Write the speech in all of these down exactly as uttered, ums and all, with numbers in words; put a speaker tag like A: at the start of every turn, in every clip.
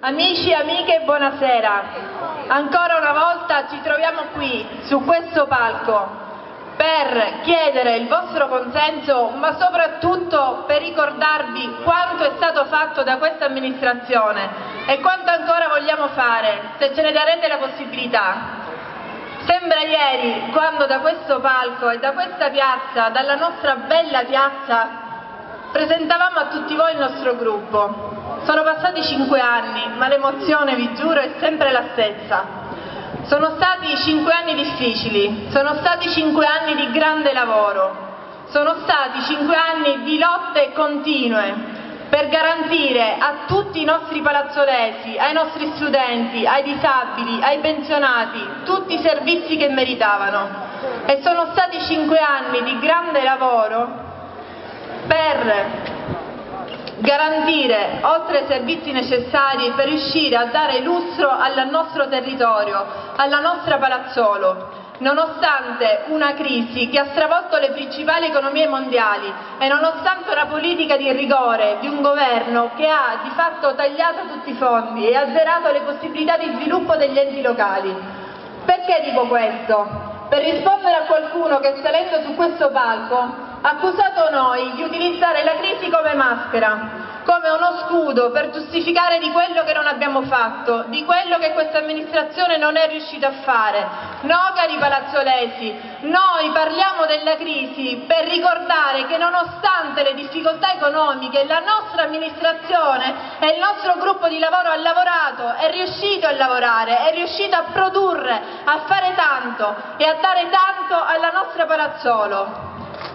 A: Amici e amiche, buonasera. Ancora una volta ci troviamo qui, su questo palco, per chiedere il vostro consenso, ma soprattutto per ricordarvi quanto è stato fatto da questa amministrazione e quanto ancora vogliamo fare, se ce ne darete la possibilità. Sembra ieri quando da questo palco e da questa piazza, dalla nostra bella piazza, presentavamo a tutti voi il nostro gruppo. Sono passati cinque anni, ma l'emozione, vi giuro, è sempre la stessa. Sono stati cinque anni difficili, sono stati cinque anni di grande lavoro, sono stati cinque anni di lotte continue per garantire a tutti i nostri palazzolesi, ai nostri studenti, ai disabili, ai pensionati, tutti i servizi che meritavano. E sono stati cinque anni di grande lavoro per garantire, oltre ai servizi necessari, per riuscire a dare lustro al nostro territorio, alla nostra Palazzolo, nonostante una crisi che ha stravolto le principali economie mondiali e nonostante una politica di rigore di un governo che ha di fatto tagliato tutti i fondi e azzerato le possibilità di sviluppo degli enti locali. Perché dico questo? Per rispondere a qualcuno che, salendo su questo palco, ha accusato noi di utilizzare la crisi come maschera, come uno scudo per giustificare di quello che non abbiamo fatto, di quello che questa amministrazione non è riuscita a fare. No, cari palazzolesi, noi parliamo della crisi per ricordare che nonostante le difficoltà economiche la nostra amministrazione e il nostro gruppo di lavoro ha lavorato, è riuscito a lavorare, è riuscito a produrre, a fare tanto e a dare tanto alla nostra Palazzolo.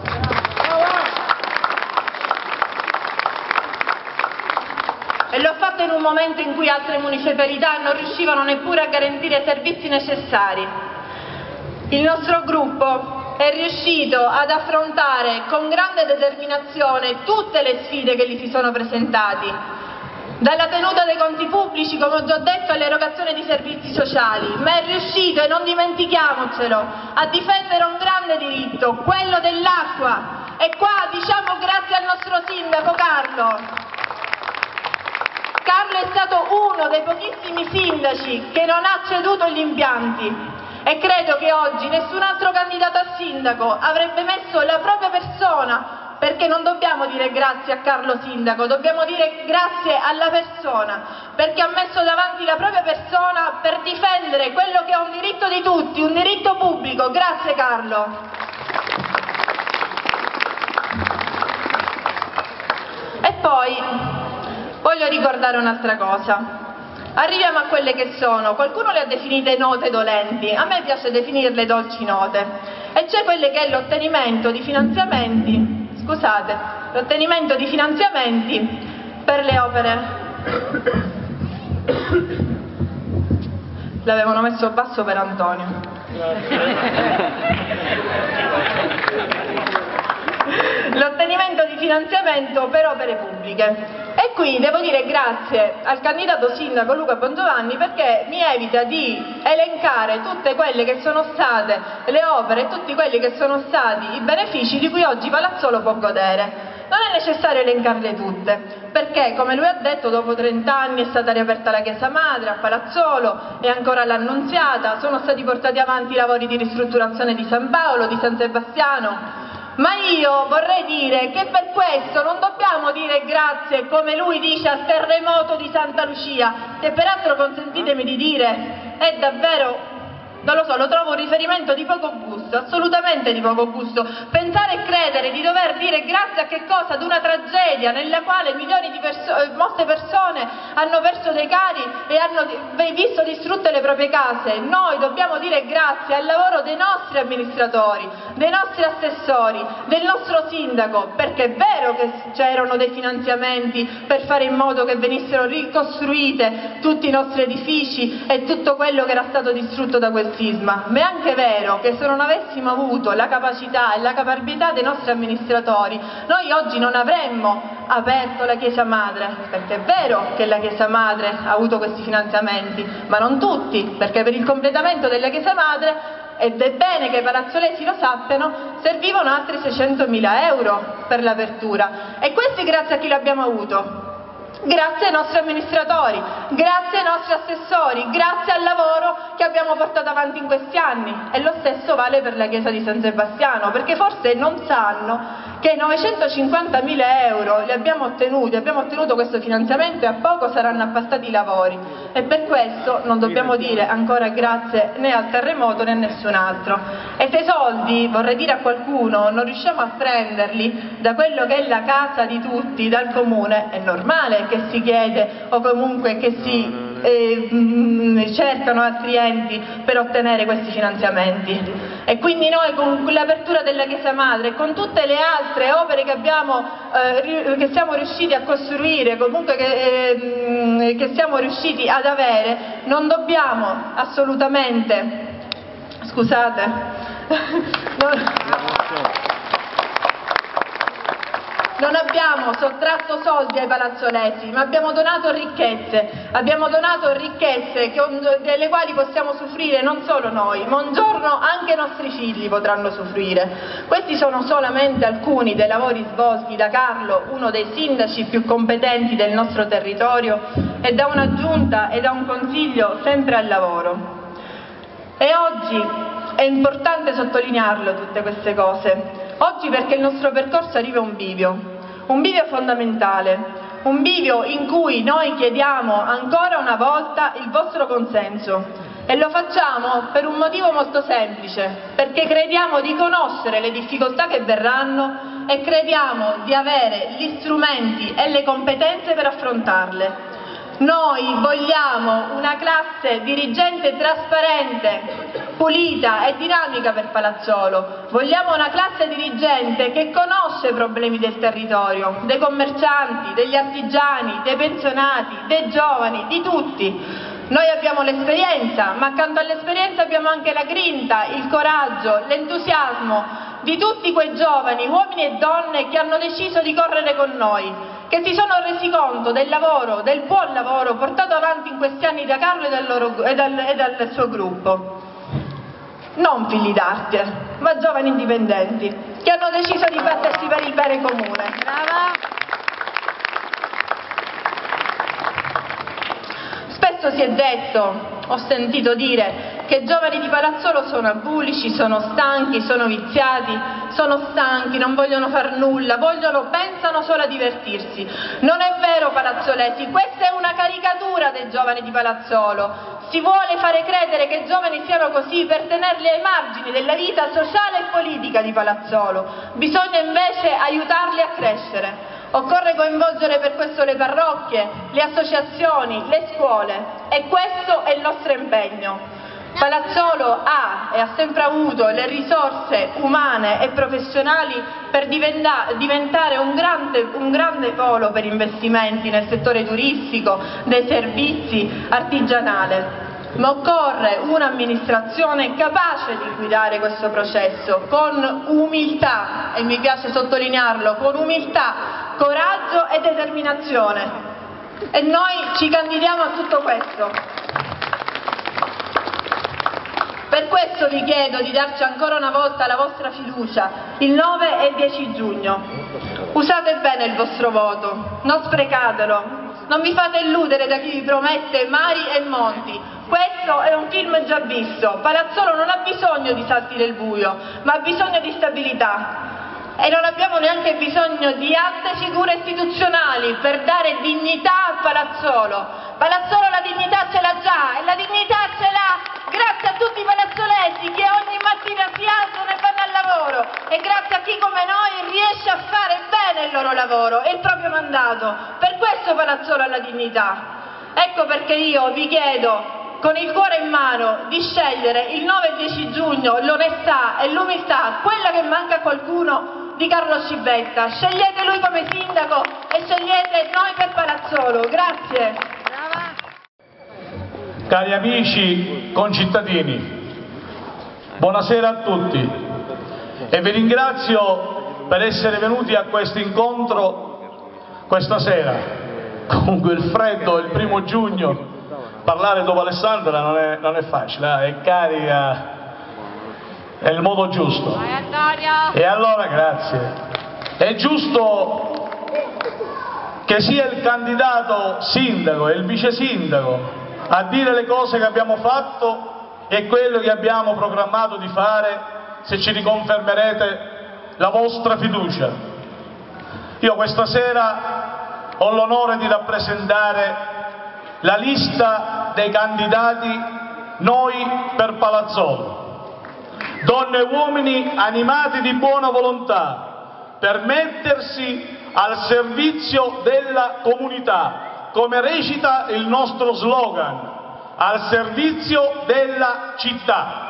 A: E l'ho fatto in un momento in cui altre municipalità non riuscivano neppure a garantire i servizi necessari. Il nostro gruppo è riuscito ad affrontare con grande determinazione tutte le sfide che gli si sono presentati, dalla tenuta dei conti pubblici, come ho già detto, all'erogazione di servizi sociali, ma è riuscito, e non dimentichiamocelo, a difendere un grande diritto, quello dell'acqua. E qua diciamo grazie al nostro sindaco Carlo. Carlo è stato uno dei pochissimi sindaci che non ha ceduto gli impianti e credo che oggi nessun altro candidato a sindaco avrebbe messo la propria persona, perché non dobbiamo dire grazie a Carlo sindaco, dobbiamo dire grazie alla persona, perché ha messo davanti la propria persona per difendere quello che è un diritto di tutti, un diritto pubblico. Grazie Carlo. E poi voglio ricordare un'altra cosa. Arriviamo a quelle che sono, qualcuno le ha definite note dolenti, a me piace definirle dolci note, e c'è quelle che è l'ottenimento di finanziamenti, scusate, l'ottenimento di finanziamenti per le opere. L'avevano messo basso per Antonio. L'ottenimento di finanziamento per opere pubbliche. E qui devo dire grazie al candidato sindaco Luca Bongiovanni, perché mi evita di elencare tutte quelle che sono state le opere e tutti quelli che sono stati i benefici di cui oggi Palazzolo può godere. Non è necessario elencarle tutte, perché come lui ha detto dopo trenta anni è stata riaperta la Chiesa Madre a Palazzolo e ancora l'Annunziata, sono stati portati avanti i lavori di ristrutturazione di San Paolo, di San Sebastiano. Ma io vorrei dire che per questo non dobbiamo dire grazie, come lui dice, al terremoto di Santa Lucia, che peraltro, consentitemi di dire, è davvero, non lo so, lo trovo un riferimento di poco gusto, assolutamente di poco gusto. Pensare e credere di dover dire grazie a che cosa? Ad una tragedia nella quale milioni di persone, molte persone hanno perso dei cari e hanno visto distrutte le proprie case. Noi dobbiamo dire grazie al lavoro dei nostri amministratori, dei nostri assessori, del nostro sindaco, perché è vero che c'erano dei finanziamenti per fare in modo che venissero ricostruite tutti i nostri edifici e tutto quello che era stato distrutto da quel sisma, ma è anche vero che se non avessimo avuto la capacità e la caparbietà dei nostri amministratori, noi oggi non avremmo aperto la Chiesa Madre, perché è vero che la Chiesa Madre ha avuto questi finanziamenti, ma non tutti, perché per il completamento della Chiesa Madre, ed è bene che i palazzolesi lo sappiano, servivano altri seicentomila euro per l'apertura, e questi grazie a chi l'abbiamo avuto? Grazie ai nostri amministratori, grazie ai nostri assessori, grazie al lavoro che abbiamo portato avanti in questi anni. E lo stesso vale per la chiesa di San Sebastiano, perché forse non sanno che novecentocinquantamila euro li abbiamo ottenuti, abbiamo ottenuto questo finanziamento e a poco saranno appastati i lavori, e per questo non dobbiamo dire ancora grazie né al terremoto né a nessun altro. E se i soldi, vorrei dire a qualcuno, non riusciamo a prenderli da quello che è la casa di tutti, dal comune, è normale che si chiede o comunque che si eh, mh, cercano altri enti per ottenere questi finanziamenti. E quindi noi con l'apertura della Chiesa Madre e con tutte le altre opere che, abbiamo, eh, che siamo riusciti a costruire, comunque che, eh, che siamo riusciti ad avere, non dobbiamo assolutamente, scusate, non, non abbiamo sottratto soldi ai palazzolesi, ma abbiamo donato ricchezze, abbiamo donato ricchezze che, delle quali possiamo soffrire non solo noi, ma un giorno anche i nostri figli potranno soffrire. Questi sono solamente alcuni dei lavori svolti da Carlo, uno dei sindaci più competenti del nostro territorio, e da una giunta e da un consiglio sempre al lavoro. E oggi è importante sottolinearlo tutte queste cose. Oggi perché il nostro percorso arriva a un bivio, un bivio fondamentale, un bivio in cui noi chiediamo ancora una volta il vostro consenso, e lo facciamo per un motivo molto semplice, perché crediamo di conoscere le difficoltà che verranno e crediamo di avere gli strumenti e le competenze per affrontarle. Noi vogliamo una classe dirigente trasparente, pulita e dinamica per Palazzolo. Vogliamo una classe dirigente che conosce i problemi del territorio, dei commercianti, degli artigiani, dei pensionati, dei giovani, di tutti. Noi abbiamo l'esperienza, ma accanto all'esperienza abbiamo anche la grinta, il coraggio, l'entusiasmo di tutti quei giovani, uomini e donne che hanno deciso di correre con noi, che si sono resi conto del lavoro, del buon lavoro portato avanti in questi anni da Carlo e dal, loro, e dal, e dal suo gruppo. Non figli d'arte, ma giovani indipendenti, che hanno deciso di battersi per il bene comune. Brava! Spesso si è detto, ho sentito dire, che i giovani di Palazzolo sono abulici, sono stanchi, sono viziati, sono stanchi, non vogliono far nulla, vogliono, pensano solo a divertirsi. Non è vero, palazzolesi, questa è una caricatura dei giovani di Palazzolo. Si vuole fare credere che i giovani siano così per tenerli ai margini della vita sociale e politica di Palazzolo. Bisogna invece aiutarli a crescere. Occorre coinvolgere per questo le parrocchie, le associazioni, le scuole, e questo è il nostro impegno. Palazzolo ha e ha sempre avuto le risorse umane e professionali per diventare un grande, un grande polo per investimenti nel settore turistico, dei servizi, artigianale. Ma occorre un'amministrazione capace di guidare questo processo con umiltà, e mi piace sottolinearlo, con umiltà, coraggio e determinazione. E noi ci candidiamo a tutto questo. Per questo vi chiedo di darci ancora una volta la vostra fiducia il nove e dieci giugno. Usate bene il vostro voto, non sprecatelo, non vi fate illudere da chi vi promette mari e monti. Questo è un film già visto. Palazzolo non ha bisogno di salti del buio, ma ha bisogno di stabilità. E non abbiamo neanche bisogno di alte figure istituzionali per dare dignità a Palazzolo. Palazzolo la dignità ce l'ha già, e la dignità ce l'ha grazie a tutti i palazzolesi che ogni mattina si alzano e vanno al lavoro, e grazie a chi come noi riesce a fare bene il loro lavoro e il proprio mandato. Per questo Palazzolo ha la dignità. Ecco perché io vi chiedo, con il cuore in mano, di scegliere il nove e dieci giugno l'onestà e l'umiltà, quella che manca a qualcuno, di Carlo Scibetta. Scegliete lui come sindaco e scegliete noi per Palazzolo. Grazie.
B: Cari amici concittadini, buonasera a tutti e vi ringrazio per essere venuti a questo incontro questa sera. Comunque il freddo, il primo giugno, parlare dopo Alessandra non è, non è facile, eh? È carica, è il modo giusto. E allora grazie. È giusto che sia il candidato sindaco e il vice sindaco a dire le cose che abbiamo fatto e quello che abbiamo programmato di fare se ci riconfermerete la vostra fiducia. Io questa sera ho l'onore di rappresentare la lista dei candidati Noi per Palazzolo, donne e uomini animati di buona volontà per mettersi al servizio della comunità, come recita il nostro slogan, al servizio della città.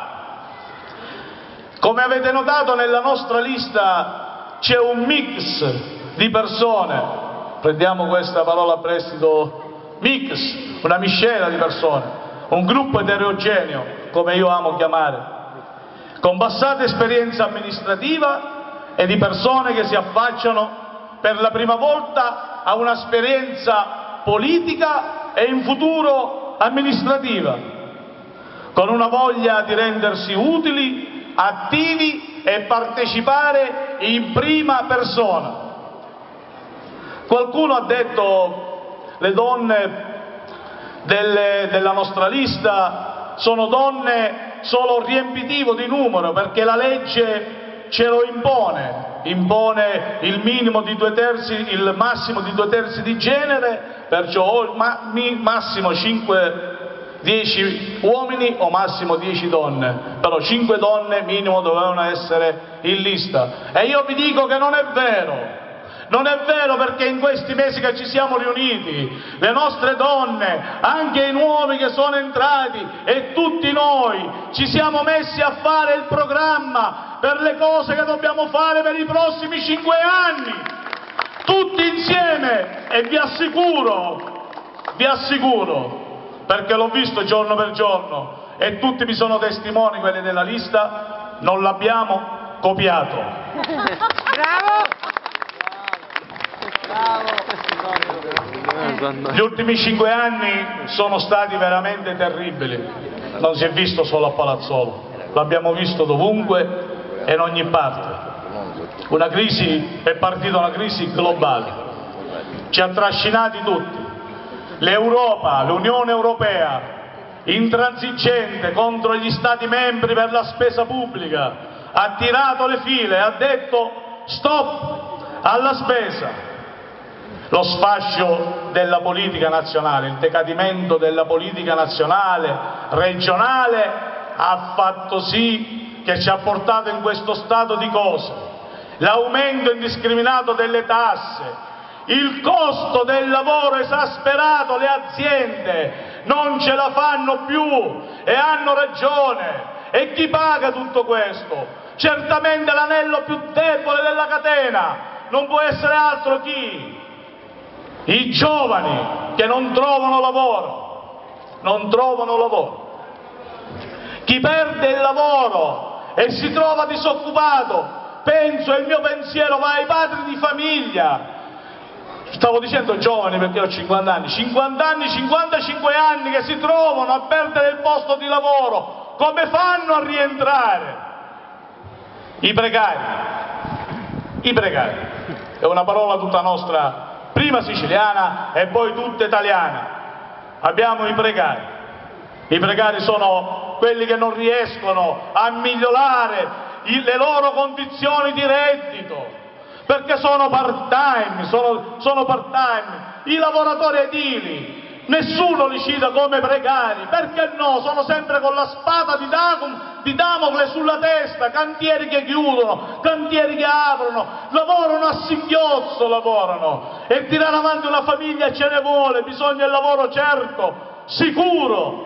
B: Come avete notato, nella nostra lista c'è un mix di persone, prendiamo questa parola a prestito, mix, una miscela di persone, un gruppo eterogeneo, come io amo chiamare, con passata esperienza amministrativa e di persone che si affacciano per la prima volta a un'esperienza politica e in futuro amministrativa, con una voglia di rendersi utili, attivi e partecipare in prima persona. Qualcuno ha detto le donne delle, della nostra lista sono donne solo riempitivo di numero, perché la legge ce lo impone, impone il minimo di due terzi, il massimo di due terzi di genere, perciò o ma, mi, massimo cinque, dieci uomini o massimo dieci donne, però cinque donne minimo dovevano essere in lista. E io vi dico che non è vero. Non è vero, perché in questi mesi che ci siamo riuniti, le nostre donne, anche i nuovi che sono entrati e tutti noi ci siamo messi a fare il programma per le cose che dobbiamo fare per i prossimi cinque anni, tutti insieme, e vi assicuro, vi assicuro, perché l'ho visto giorno per giorno e tutti mi sono testimoni, quelli della lista, non l'abbiamo copiato.
C: Bravo!
B: Gli ultimi cinque anni sono stati veramente terribili, non si è visto solo a Palazzolo, l'abbiamo visto dovunque e in ogni parte. Una crisi, è partita una crisi globale, ci ha trascinati tutti. L'Europa, l'Unione Europea, intransigente contro gli Stati membri per la spesa pubblica, ha tirato le file, ha detto stop alla spesa. Lo sfascio della politica nazionale, il decadimento della politica nazionale, regionale, ha fatto sì che ci ha portato in questo stato di cose. L'aumento indiscriminato delle tasse, il costo del lavoro esasperato, le aziende non ce la fanno più e hanno ragione. E chi paga tutto questo? Certamente l'anello più debole della catena, non può essere altro chi? I giovani che non trovano lavoro, non trovano lavoro. Chi perde il lavoro e si trova disoccupato, penso, e il mio pensiero va ai padri di famiglia. Stavo dicendo giovani perché ho cinquanta anni, cinquanta anni, cinquantacinque anni che si trovano a perdere il posto di lavoro. Come fanno a rientrare? I precari, i precari, è una parola tutta nostra, prima siciliana e poi tutta italiana. Abbiamo i precari. I precari sono quelli che non riescono a migliorare le loro condizioni di reddito, perché sono part-time, sono, sono part-time. I lavoratori edili, nessuno li cita come precari, perché no? Sono sempre con la spada di Damocle, di Damocle sulla testa, cantieri che chiudono, cantieri che aprono, lavorano a singhiozzo, lavorano, e tirare avanti una famiglia ce ne vuole, bisogna il lavoro certo, sicuro.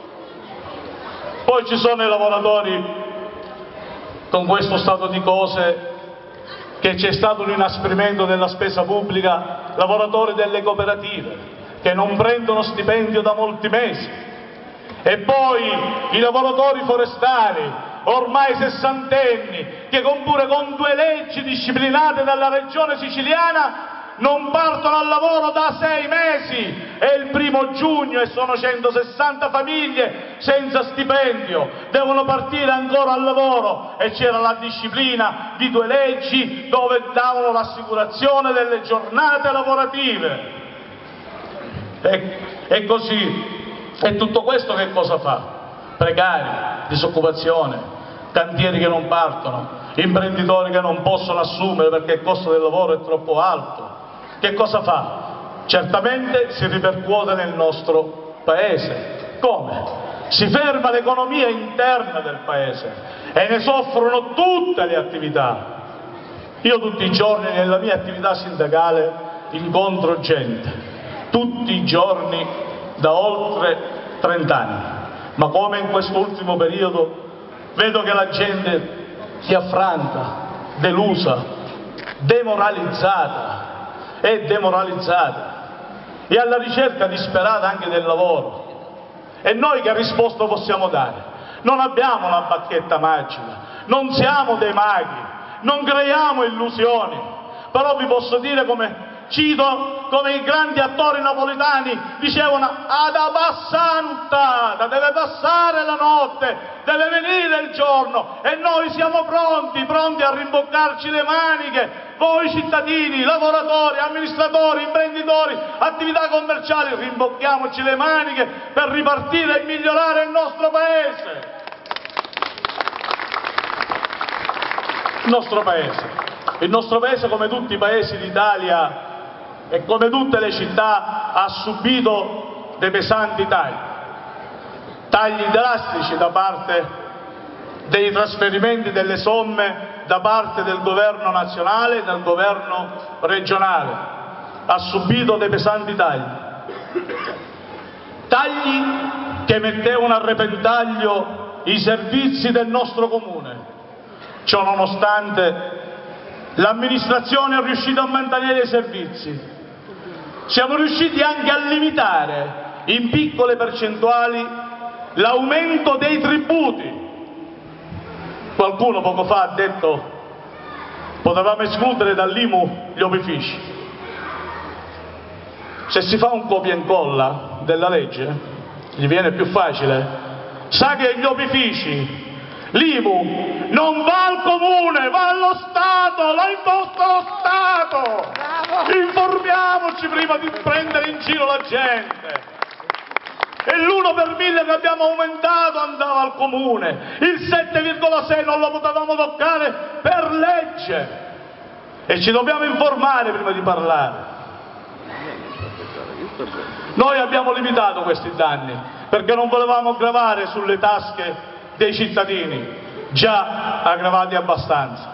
B: Poi ci sono i lavoratori con questo stato di cose che c'è stato un inasprimento della spesa pubblica, lavoratori delle cooperative che non prendono stipendio da molti mesi, e poi i lavoratori forestali, ormai sessantenni, che con pure con due leggi disciplinate dalla regione siciliana non partono al lavoro da sei mesi, è il primo giugno e sono centosessanta famiglie senza stipendio, devono partire ancora al lavoro e c'era la disciplina di due leggi dove davano l'assicurazione delle giornate lavorative. E, e così, e tutto questo che cosa fa? Precari, disoccupazione, cantieri che non partono, imprenditori che non possono assumere perché il costo del lavoro è troppo alto. Che cosa fa? Certamente si ripercuote nel nostro paese. Come? Si ferma l'economia interna del paese e ne soffrono tutte le attività. Io tutti i giorni nella mia attività sindacale incontro gente, tutti i giorni da oltre trent'anni, ma come in quest'ultimo periodo vedo che la gente si affranta, delusa, demoralizzata, è demoralizzata e alla ricerca disperata anche del lavoro. E noi che risposta possiamo dare? Non abbiamo la bacchetta magica, non siamo dei maghi, non creiamo illusioni, però vi posso dire, come cito, come i grandi attori napoletani dicevano: ad abbassanta, deve passare la notte, deve venire il giorno, e noi siamo pronti, pronti a rimboccarci le maniche, voi cittadini, lavoratori, amministratori, imprenditori, attività commerciali, rimbocchiamoci le maniche per ripartire e migliorare il nostro paese. Il nostro paese, il nostro paese come tutti i paesi d'Italia e come tutte le città ha subito dei pesanti tagli, tagli drastici da parte dei trasferimenti delle somme da parte del governo nazionale e del governo regionale, ha subito dei pesanti tagli, tagli che mettevano a repentaglio i servizi del nostro comune. Ciò nonostante l'amministrazione è riuscita a mantenere i servizi. Siamo riusciti anche a limitare in piccole percentuali l'aumento dei tributi. Qualcuno poco fa ha detto potevamo escludere dall'I M U gli opifici. Se si fa un copia e incolla della legge gli viene più facile. Sa che gli opifici, l'I M U non va al comune, va allo Stato, l'ha imposto lo Stato. Bravo. Informiamoci prima di prendere in giro la gente. E l'uno per mille che abbiamo aumentato andava al comune, il sette virgola sei non lo potevamo toccare per legge. E ci dobbiamo informare prima di parlare. Noi abbiamo limitato questi danni perché non volevamo gravare sulle tasche dei cittadini, già aggravati abbastanza.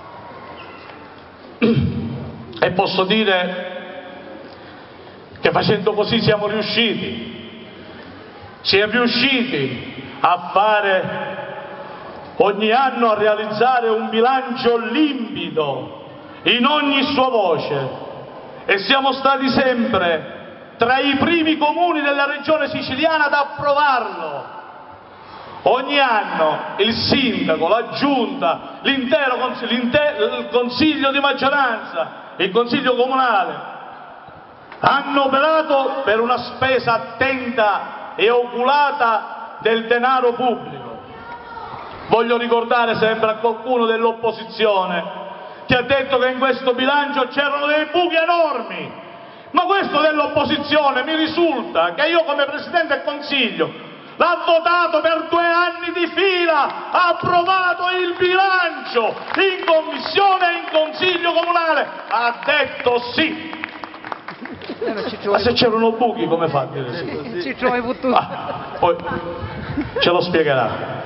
B: E posso dire che facendo così siamo riusciti, si è riusciti a fare ogni anno, a realizzare un bilancio limpido in ogni sua voce, e siamo stati sempre tra i primi comuni della regione siciliana ad approvarlo. Ogni anno il sindaco, la giunta, l'intero consiglio, il consiglio di maggioranza, il consiglio comunale hanno operato per una spesa attenta e oculata del denaro pubblico. Voglio ricordare sempre a qualcuno dell'opposizione che ha detto che in questo bilancio c'erano dei buchi enormi, ma questo dell'opposizione mi risulta che io come Presidente del Consiglio l'ha votato per due anni di fila, ha approvato il bilancio in commissione e in consiglio comunale, ha detto sì. Ma se c'erano buchi come fa a dire sì?
C: Ci trovi tutto.
B: Ah, poi ce lo spiegherà.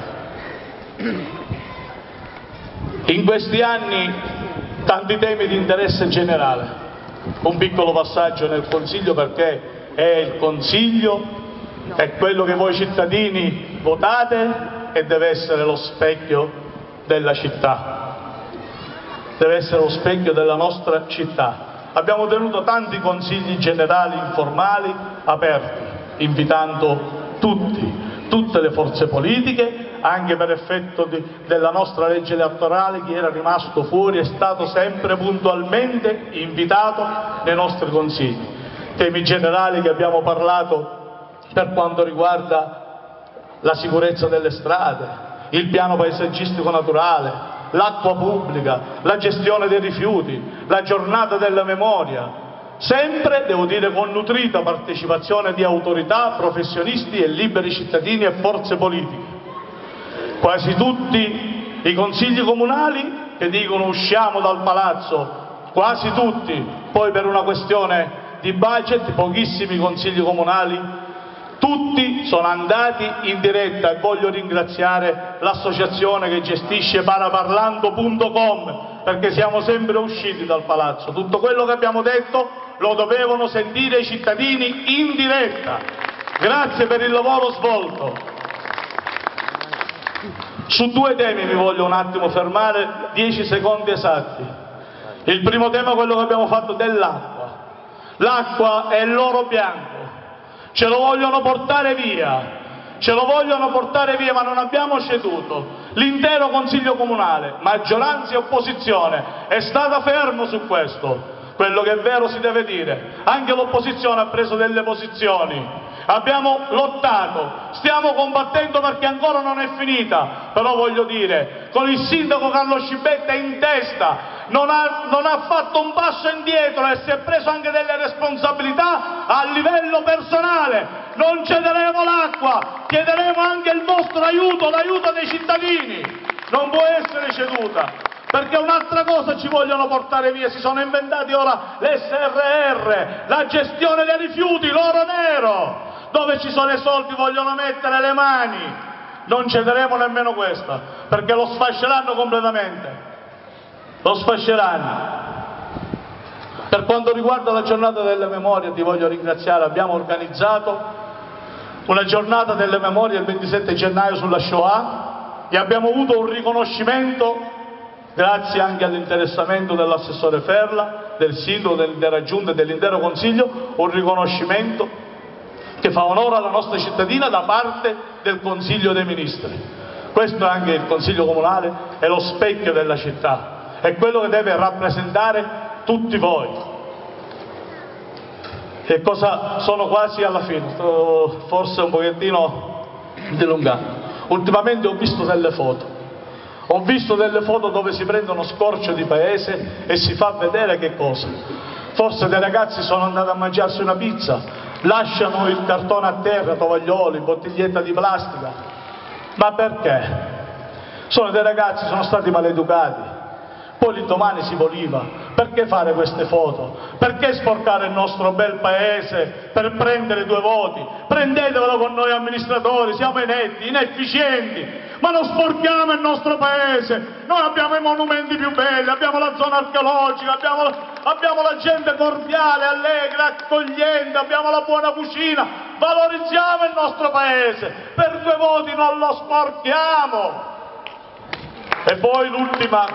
B: In questi anni tanti temi di interesse generale. Un piccolo passaggio nel Consiglio, perché è il Consiglio, è quello che voi cittadini votate e deve essere lo specchio della città, deve essere lo specchio della nostra città. Abbiamo tenuto tanti consigli generali informali aperti, invitando tutti, tutte le forze politiche, anche per effetto di, della nostra legge elettorale. Chi era rimasto fuori è stato sempre puntualmente invitato nei nostri consigli. Temi generali che abbiamo parlato per quanto riguarda la sicurezza delle strade, il piano paesaggistico naturale, l'acqua pubblica, la gestione dei rifiuti, la giornata della memoria, sempre, devo dire, con nutrita partecipazione di autorità, professionisti e liberi cittadini e forze politiche. Quasi tutti i consigli comunali che dicono usciamo dal palazzo, quasi tutti, poi per una questione di budget, pochissimi consigli comunali, tutti sono andati in diretta, e voglio ringraziare l'associazione che gestisce paraparlando punto com, perché siamo sempre usciti dal palazzo. Tutto quello che abbiamo detto lo dovevano sentire i cittadini in diretta. Grazie per il lavoro svolto. Su due temi mi voglio un attimo fermare, dieci secondi esatti. Il primo tema è quello che abbiamo fatto dell'acqua. L'acqua è l'oro bianco. Ce lo vogliono portare via, ce lo vogliono portare via, ma non abbiamo ceduto. L'intero Consiglio Comunale, maggioranza e opposizione, è stata fermo su questo. Quello che è vero si deve dire. Anche l'opposizione ha preso delle posizioni. Abbiamo lottato, stiamo combattendo perché ancora non è finita. Però voglio dire, con il sindaco Carlo Scibetta in testa, non ha, non ha fatto un passo indietro e si è preso anche delle responsabilità a livello personale. Non cederemo l'acqua, chiederemo anche il vostro aiuto, l'aiuto dei cittadini. Non può essere ceduta. Perché un'altra cosa ci vogliono portare via, si sono inventati ora l'esse erre erre, la gestione dei rifiuti, l'oro nero, dove ci sono i soldi vogliono mettere le mani. Non cederemo nemmeno questa, perché lo sfasceranno completamente, lo sfasceranno. Per quanto riguarda la giornata delle memorie, ti voglio ringraziare, abbiamo organizzato una giornata delle memorie il ventisette gennaio sulla Shoah e abbiamo avuto un riconoscimento grazie anche all'interessamento dell'assessore Ferla, del sindaco, dell'intera giunta e dell'intero consiglio, un riconoscimento che fa onore alla nostra cittadina da parte del Consiglio dei Ministri. Questo è anche il Consiglio Comunale, è lo specchio della città, è quello che deve rappresentare tutti voi. Che cosa sono quasi alla fine, sto forse un pochettino dilungato. Ultimamente ho visto delle foto. Ho visto delle foto dove si prendono scorcio di paese e si fa vedere che cosa. Forse dei ragazzi sono andati a mangiarsi una pizza, lasciano il cartone a terra, tovaglioli, bottiglietta di plastica. Ma perché? Sono dei ragazzi, sono stati maleducati. Poi l'indomani si voliva. Perché fare queste foto? Perché sporcare il nostro bel paese per prendere due voti? Prendetevelo con noi amministratori, siamo inetti, inefficienti. Ma non sporchiamo il nostro paese, noi abbiamo i monumenti più belli, abbiamo la zona archeologica, abbiamo, abbiamo la gente cordiale, allegra, accogliente, abbiamo la buona cucina, valorizziamo il nostro paese, per due voti non lo sporchiamo. E poi l'ultima,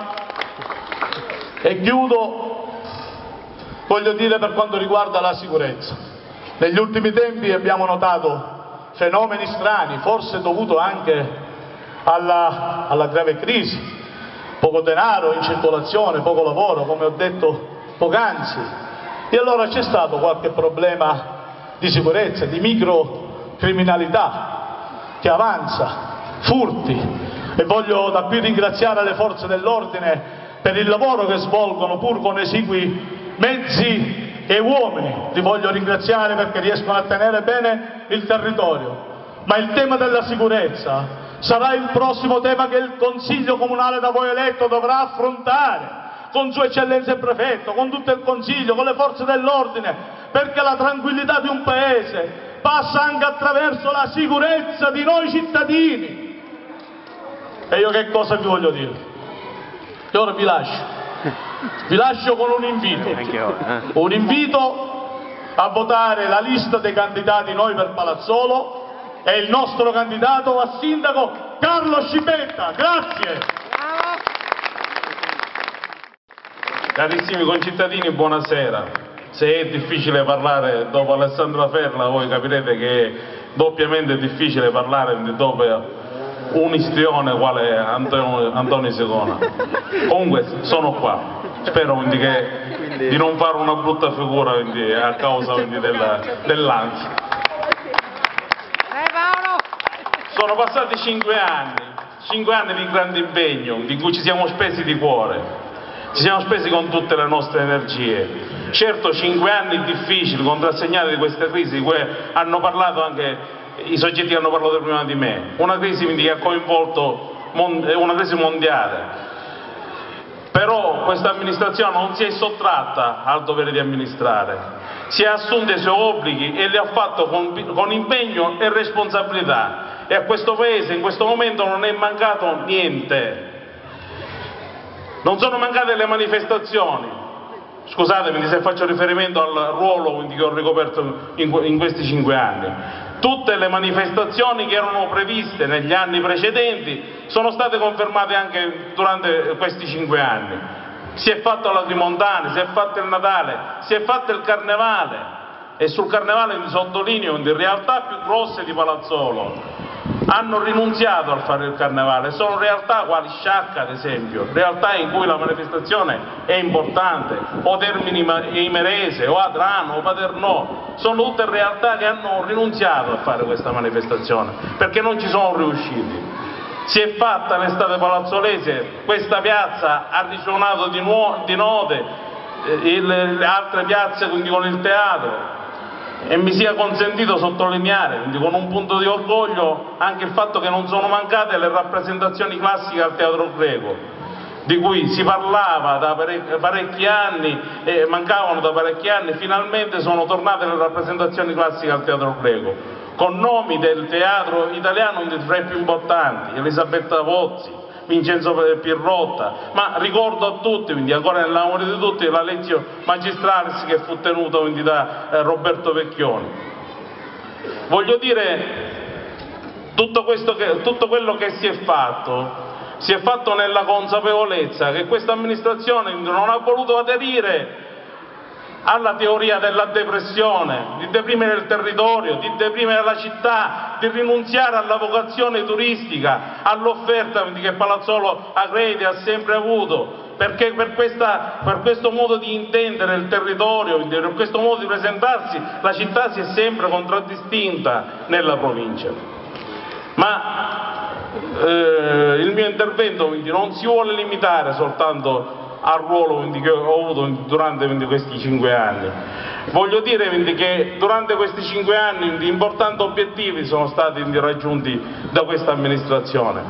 B: e chiudo, voglio dire per quanto riguarda la sicurezza. Negli ultimi tempi abbiamo notato fenomeni strani, forse dovuto anche Alla, alla grave crisi, poco denaro in circolazione, poco lavoro, come ho detto poc'anzi, e allora c'è stato qualche problema di sicurezza, di microcriminalità che avanza, furti, e voglio da qui ringraziare le forze dell'ordine per il lavoro che svolgono pur con esigui mezzi e uomini, li voglio ringraziare perché riescono a tenere bene il territorio. Ma il tema della sicurezza sarà il prossimo tema che il Consiglio Comunale da voi eletto dovrà affrontare, con Sua Eccellenza il Prefetto, con tutto il Consiglio, con le forze dell'ordine, perché la tranquillità di un Paese passa anche attraverso la sicurezza di noi cittadini. E io che cosa vi voglio dire? E ora vi lascio, vi lascio con un invito, un invito a votare la lista dei candidati Noi per Palazzolo e il nostro candidato a sindaco Carlo Scibetta. Grazie.
D: Carissimi concittadini, buonasera. Se è difficile parlare dopo Alessandro Ferla, voi capirete che doppiamente difficile parlare dopo un istrione quale Antonio, Antonio Segona. Comunque sono qua, spero quindi che, di non fare una brutta figura quindi, a causa dell'ansia. Sono passati cinque anni, cinque anni di grande impegno, di cui ci siamo spesi di cuore, ci siamo spesi con tutte le nostre energie. Certo, cinque anni difficili, contrassegnati di questa crisi, di cui hanno parlato anche i soggetti che hanno parlato prima di me, una crisi quindi che ha coinvolto una crisi mondiale, però questa amministrazione non si è sottratta al dovere di amministrare, si è assunta i suoi obblighi e li ha fatto con, con impegno e responsabilità, e a questo Paese in questo momento non è mancato niente, non sono mancate le manifestazioni. Scusatemi se faccio riferimento al ruolo che ho ricoperto in questi cinque anni. Tutte le manifestazioni che erano previste negli anni precedenti sono state confermate anche durante questi cinque anni. Si è fatto la Trimontana, si è fatto il Natale, si è fatto il Carnevale, e sul Carnevale vi sottolineo in realtà più grosse di Palazzolo hanno rinunziato a fare il Carnevale, sono realtà quali Sciacca ad esempio, realtà in cui la manifestazione è importante, o Termini Imerese, o Adrano, o Paternò, sono tutte realtà che hanno rinunziato a fare questa manifestazione, perché non ci sono riusciti. Si è fatta l'estate palazzolese, questa piazza ha risuonato di, di note, eh, le altre piazze quindi con il teatro. E mi sia consentito sottolineare, quindi con un punto di orgoglio, anche il fatto che non sono mancate le rappresentazioni classiche al Teatro Greco, di cui si parlava da parecchi anni, e mancavano da parecchi anni, finalmente sono tornate le rappresentazioni classiche al Teatro Greco, con nomi del teatro italiano tra i più importanti, Elisabetta Pozzi, Vincenzo Pierrotta, ma ricordo a tutti, quindi ancora nella memoria di tutti, la Lectio Magistralis che fu tenuta quindi da eh, Roberto Vecchioni. Voglio dire, tutto, questo che, tutto quello che si è fatto, si è fatto nella consapevolezza che questa amministrazione non ha voluto aderire alla teoria della depressione, di deprimere il territorio, di deprimere la città, di rinunziare alla vocazione turistica, all'offerta che Palazzolo Acredi ha sempre avuto, perché per, questa, per questo modo di intendere il territorio, per questo modo di presentarsi, la città si è sempre contraddistinta nella provincia. Ma eh, il mio intervento quindi non si vuole limitare soltanto al ruolo quindi, che ho avuto durante quindi, questi cinque anni. Voglio dire quindi, che durante questi cinque anni quindi, importanti obiettivi sono stati quindi, raggiunti da questa amministrazione.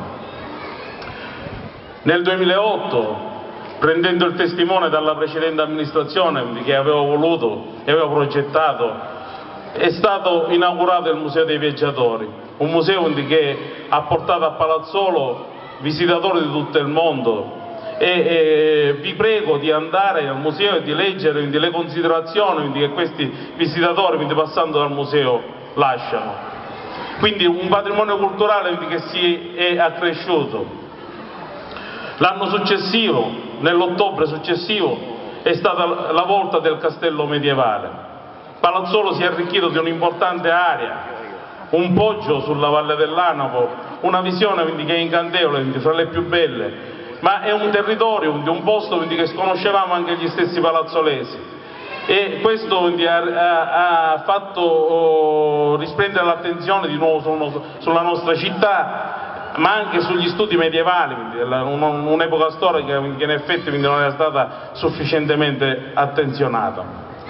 D: Nel duemilaotto, prendendo il testimone dalla precedente amministrazione quindi, che avevo voluto e avevo progettato, è stato inaugurato il Museo dei Viaggiatori, un museo quindi, che ha portato a Palazzolo visitatori di tutto il mondo. E, e vi prego di andare al museo e di leggere quindi, le considerazioni quindi, che questi visitatori quindi, passando dal museo lasciano. Quindi un patrimonio culturale quindi, che si è accresciuto. L'anno successivo, nell'ottobre successivo, è stata la volta del castello medievale. Palazzolo si è arricchito di un'importante area, un poggio sulla Valle dell'Anapo, una visione quindi, che è incantevole, quindi, fra le più belle, ma è un territorio, un posto che sconoscevamo anche gli stessi palazzolesi, e questo ha, ha fatto oh, risplendere l'attenzione di nuovo sulla nostra città, ma anche sugli studi medievali, un'epoca storica che in effetti non era stata sufficientemente attenzionata.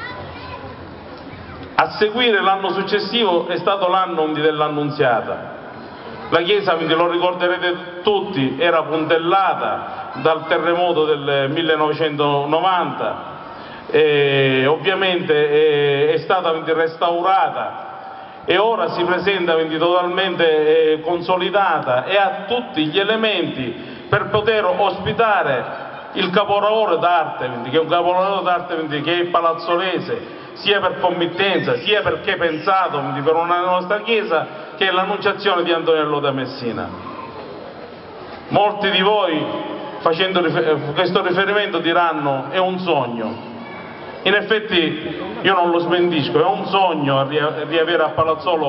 D: A seguire l'anno successivo è stato l'anno dell'Annunziata. La chiesa, lo ricorderete tutti, era puntellata dal terremoto del millenovecentonovanta, e ovviamente è stata restaurata e ora si presenta totalmente consolidata e ha tutti gli elementi per poter ospitare il capolavoro d'arte, che è un capolavoro d'arte che è palazzolese, sia per committenza, sia perché pensato per una nostra chiesa, che è l'Annunciazione di Antonello da Messina. Molti di voi, facendo questo riferimento, diranno è un sogno. In effetti io non lo smentisco, è un sogno riavere a Palazzolo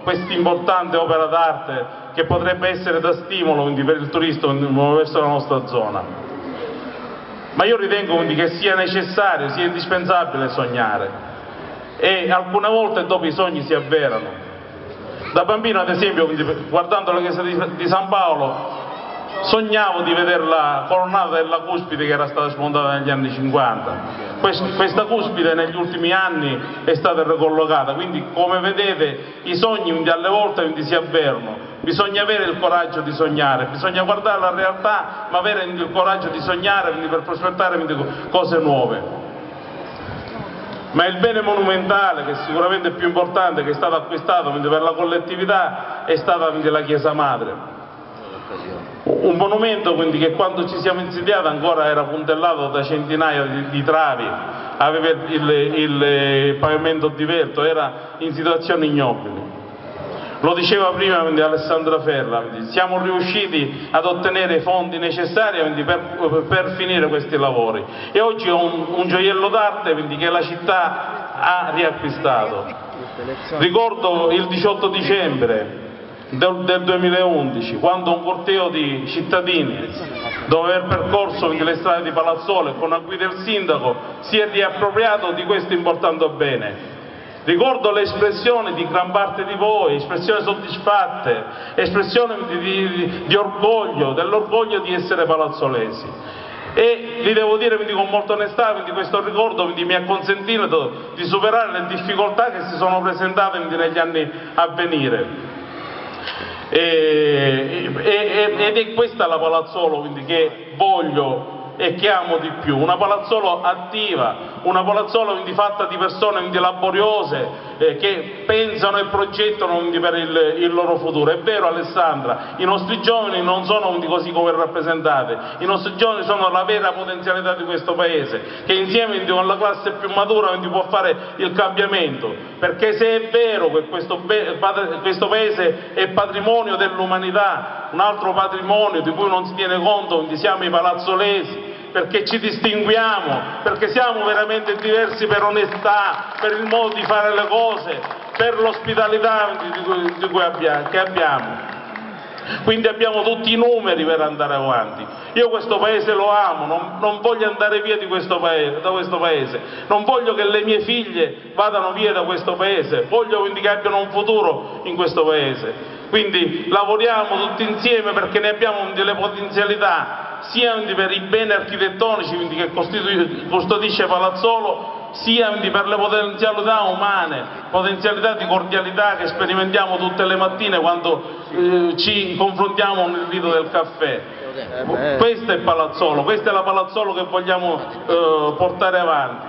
D: questa importante opera d'arte che potrebbe essere da stimolo quindi, per il turismo verso la nostra zona. Ma io ritengo quindi, che sia necessario, sia indispensabile sognare e alcune volte dopo i sogni si avverano. Da bambino ad esempio, quindi, guardando la chiesa di, di San Paolo, sognavo di vedere la colonnata della cuspide che era stata smontata negli anni cinquanta. Questa cuspide negli ultimi anni è stata ricollocata, quindi come vedete i sogni quindi, alle volte quindi, si avverano. Bisogna avere il coraggio di sognare, bisogna guardare la realtà ma avere il coraggio di sognare quindi, per prospettare quindi, cose nuove. Ma il bene monumentale, che sicuramente è più importante, che è stato acquistato quindi, per la collettività, è stata quindi, la Chiesa Madre. Un monumento quindi, che quando ci siamo insediati ancora era puntellato da centinaia di, di travi, aveva il, il, il pavimento divelto, era in situazioni ignobili. Lo diceva prima quindi, Alessandra Ferra, quindi, siamo riusciti ad ottenere i fondi necessari quindi, per, per finire questi lavori e oggi è un, un gioiello d'arte che la città ha riacquistato. Ricordo il diciotto dicembre del, del duemilaundici, quando un corteo di cittadini, dopo aver percorso quindi, le strade di Palazzolo e con la guida del sindaco, si è riappropriato di questo importante bene. Ricordo le espressioni di gran parte di voi, espressioni soddisfatte, espressioni di, di, di orgoglio, dell'orgoglio di essere palazzolesi. E vi devo dire quindi, con molta onestà, quindi, questo ricordo quindi, mi ha consentito di superare le difficoltà che si sono presentate quindi, negli anni a venire. E, e, ed è questa la Palazzolo quindi, che voglio e che amo di più, una Palazzolo attiva, una Palazzolo quindi, fatta di persone quindi, laboriose eh, che pensano e progettano quindi, per il, il loro futuro. È vero Alessandra, i nostri giovani non sono quindi, così come rappresentati, i nostri giovani sono la vera potenzialità di questo paese, che insieme quindi, con la classe più matura quindi, può fare il cambiamento, perché se è vero che questo, questo paese è patrimonio dell'umanità, un altro patrimonio di cui non si tiene conto quindi, siamo i palazzolesi, perché ci distinguiamo, perché siamo veramente diversi per onestà, per il modo di fare le cose, per l'ospitalità di cui, di cui abbiamo, che abbiamo. Quindi abbiamo tutti i numeri per andare avanti. Io questo paese lo amo, non, non voglio andare via di questo paese, da questo paese, non voglio che le mie figlie vadano via da questo paese, voglio quindi che abbiano un futuro in questo paese. Quindi lavoriamo tutti insieme perché ne abbiamo delle potenzialità, sia per i beni architettonici quindi, che custodisce Palazzolo, sia quindi, per le potenzialità umane, potenzialità di cordialità che sperimentiamo tutte le mattine quando eh, ci confrontiamo nel rito del caffè. Questo è Palazzolo, questa è la Palazzolo che vogliamo eh, portare avanti.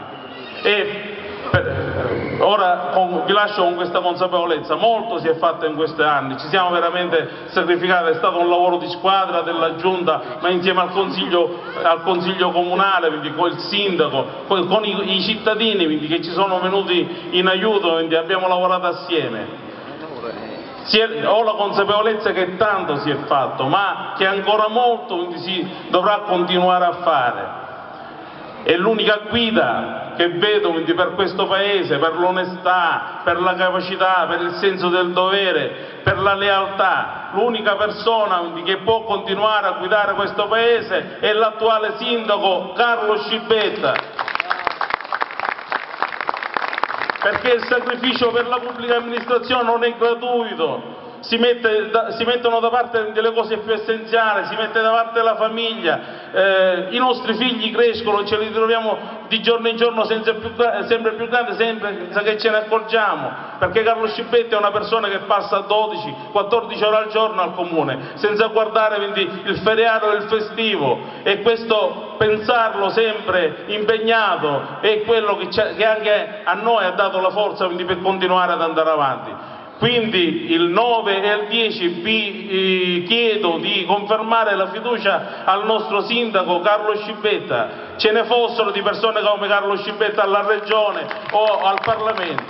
D: E per, ora con, vi lascio con questa consapevolezza, molto si è fatto in questi anni, ci siamo veramente sacrificati, è stato un lavoro di squadra della Giunta, ma insieme al Consiglio, al consiglio Comunale, quindi con il Sindaco, con, con i, i cittadini quindi, che ci sono venuti in aiuto, quindi abbiamo lavorato assieme. Si è, ho la consapevolezza che tanto si è fatto, ma che ancora molto quindi, si dovrà continuare a fare. E l'unica guida che vedo quindi, per questo paese, per l'onestà, per la capacità, per il senso del dovere, per la lealtà, l'unica persona quindi, che può continuare a guidare questo paese è l'attuale sindaco Carlo Scibetta. Perché il sacrificio per la pubblica amministrazione non è gratuito, si, mette da, si mettono da parte delle cose più essenziali, si mette da parte la famiglia, eh, i nostri figli crescono, ce li troviamo di giorno in giorno sempre più, sempre più grandi, sempre senza che ce ne accorgiamo, perché Carlo Scibetta è una persona che passa dodici quattordici ore al giorno al comune, senza guardare quindi, il feriato e il festivo, e questo pensarlo sempre impegnato è quello che, che anche a noi ha dato la forza quindi, per continuare ad andare avanti. Quindi il nove e il dieci vi eh, chiedo di confermare la fiducia al nostro sindaco Carlo Scibetta, ce ne fossero di persone come Carlo Scibetta alla Regione o al Parlamento.